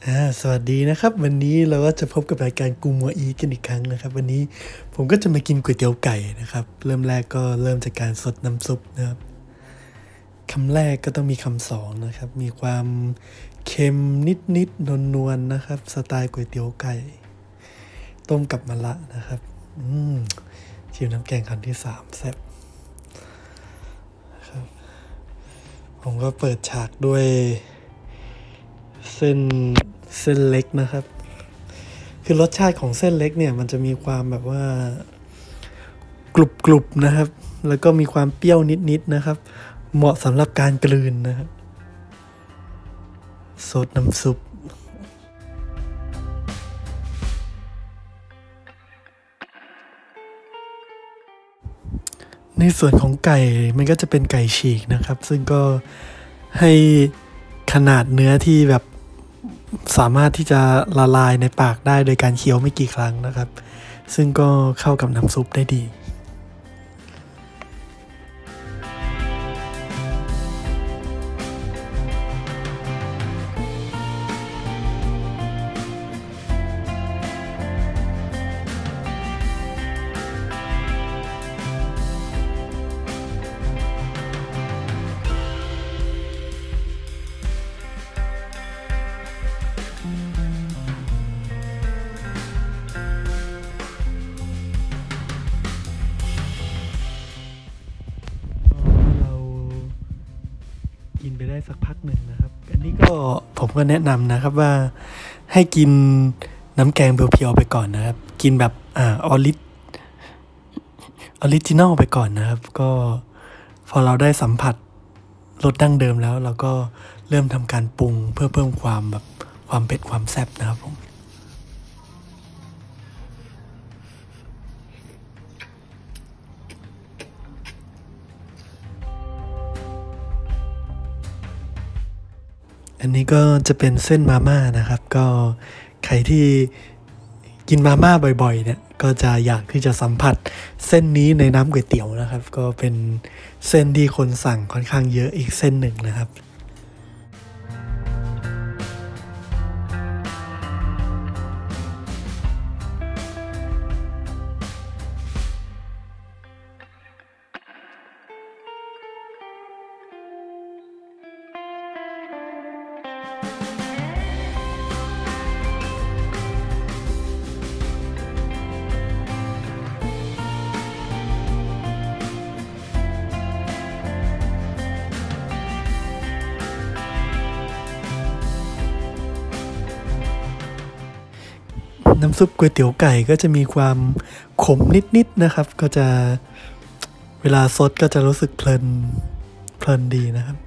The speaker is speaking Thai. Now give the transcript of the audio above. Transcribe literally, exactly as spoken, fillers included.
อ่าสวัสดีนะครับวันนี้เราก็จะพบกับรายการกูมัวอีกันอีกครั้งนะครับวันนี้ผมก็จะมากินก๋วยเตี๋ยวไก่นะครับเริ่มแรกก็เริ่มจากการสดน้ำซุปนะครับคำแรกก็ต้องมีคำสองนะครับมีความเค็มนิดๆนวลๆนะครับสไตล์ก๋วยเตี๋ยวไก่ต้มกับมะระนะครับอืมชิมน้ำแกงคำที่สามแซ่บครับผมก็เปิดฉากด้วยเส้นเส้นเล็กนะครับคือรสชาติของเส้นเล็กเนี่ยมันจะมีความแบบว่ากรุบกรุบนะครับแล้วก็มีความเปรี้ยวนิดๆนะครับเหมาะสำหรับการกลืนนะครับซดน้ำซุปในส่วนของไก่มันก็จะเป็นไก่ฉีกนะครับซึ่งก็ให้ขนาดเนื้อที่แบบสามารถที่จะละลายในปากได้โดยการเคี้ยวไม่กี่ครั้งนะครับซึ่งก็เข้ากับน้ำซุปได้ดีเรากินไปได้สักพักหนึ่งนะครับอันนี้ก็ผมก็แนะนำนะครับว่าให้กินน้ำแกงเพียวๆไปก่อนนะครับกินแบบอ่าออริจออริจินอลไปก่อนนะครับก็พอเราได้สัมผัสรสดั้งเดิมแล้วเราก็เริ่มทำการปรุงเพื่อเพิ่มความแบบความเผ็ดความแซ่บนะครับผมอันนี้ก็จะเป็นเส้นมาม่านะครับก็ใครที่กินมาม่าบ่อยๆเนี่ยก็จะอยากที่จะสัมผัสเส้นนี้ในน้ำก๋วยเตี๋ยวนะครับก็เป็นเส้นที่คนสั่งค่อนข้างเยอะอีกเส้นหนึ่งนะครับน้ำซุปก๋วยเตี๋ยวไก่ก็จะมีความขมนิดๆนะครับก็จะเวลาซดก็จะรู้สึกเพลินเพลินดีนะครับ